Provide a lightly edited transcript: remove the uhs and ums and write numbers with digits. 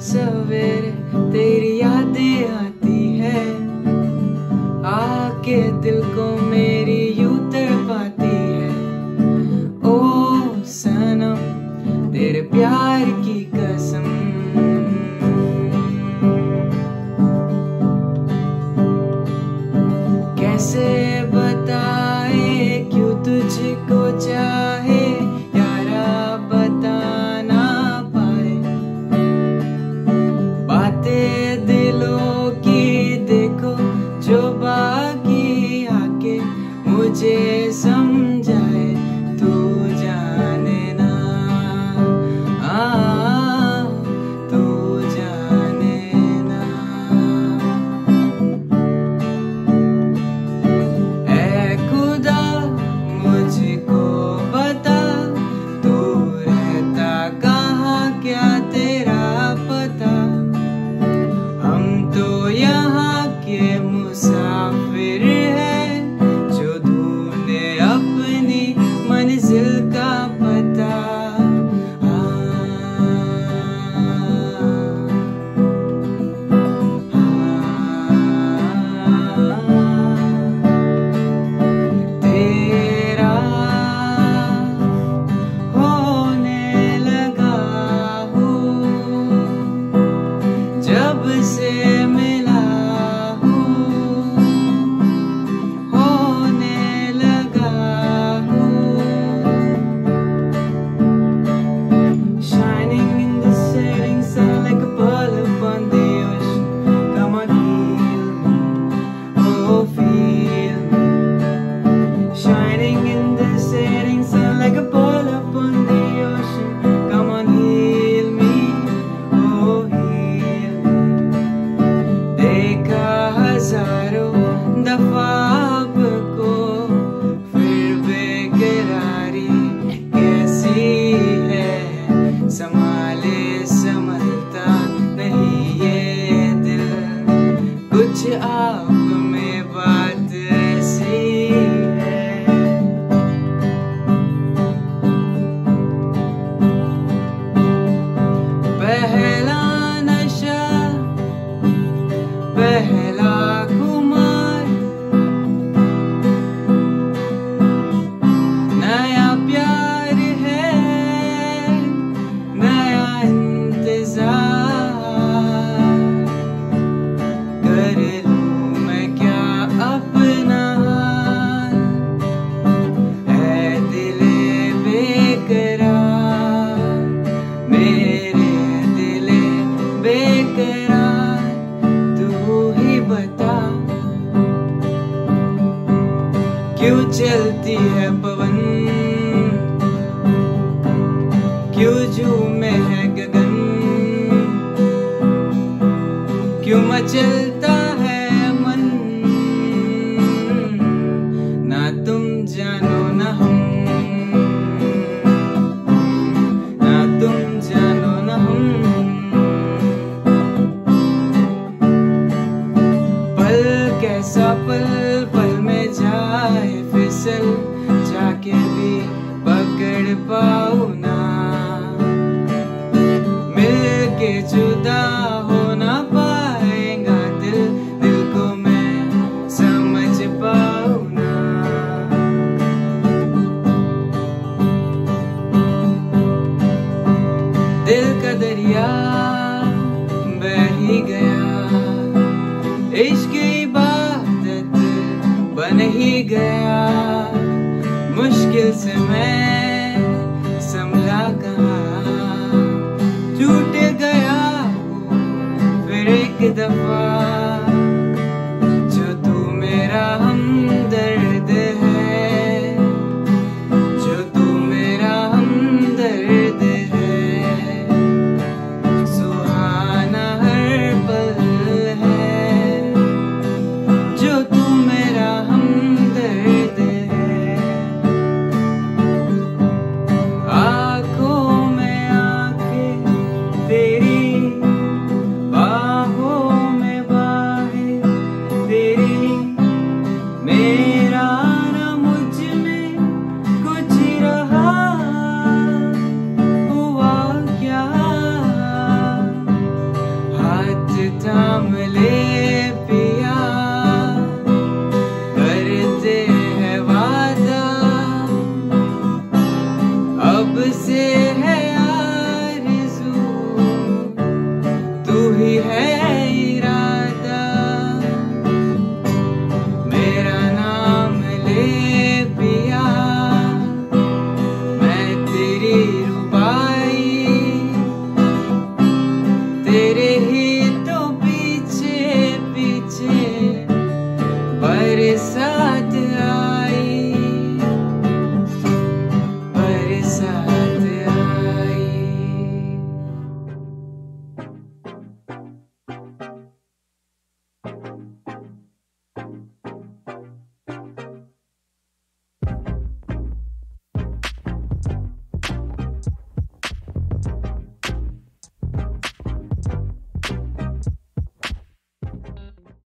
सवेरे तेरी यादें आती है, आके दिल को मेरी यूं तड़पाती है। ओ सनम तेरे प्यार की कसम, कैसे बताए क्यों तुझको चाहे यारा, बता ना पाए बातें दिलों की, देखो जो बाकी आके मुझे समझाए। तू जाने ना, तू जाने ना। ऐ खुदा मुझको बता, तू रहता कहाँ, क्या तेरा पता। हम तो यहाँ के मुसाफिर हैं, जो ढूंढे अपनी मंजिल का पता। तेरा होने लगा हूँ जब से मिला हूँ, होने लगा हूँ। Shining in the setting sun like a pearl upon the ocean. Come on, heal me, oh feel me. Shining in the setting sun like a pearl upon the ocean. Come on, heal me, oh heal me. देखा हजारों दफा आपको, फिर बेकरारी कैसी है। संभाले संभलता नहीं ये दिल, कुछ आप में बात ऐसी है। पहला नशा, पहला खुमार, नया प्यार है, नया इंतजार। कर लूं मैं क्या अपना हाल, ऐ दिले बेकरार, मेरे दिले बेकरार। तू ही बता क्यों चलती है पवन, क्यों झूमे है गगन, क्यों मचलता है मन। ना तुम जानो ना हम, ना तुम जानो ना हम। पल कैसा पल, पल में जाए फिसल, जाके भी पकड़ पाऊँ ना। मिल के जुदा हो ना पाएगा दिल, दिल को मैं समझ पाऊँ ना। दिल का दरिया बह ही गया, इश्क इबादत बन ही गया। मुश्किल से मैं संभला कहाँ, टूट गया हूँ फिर एक दफा। जो तू मेरा हमदर्द है, जो तू मेरा हमदर्द है। सुहाना हर पल है, जो तू मेरा हमदर्द है। आँखों में आँखें तेरी, बाहों में बाहों तेरे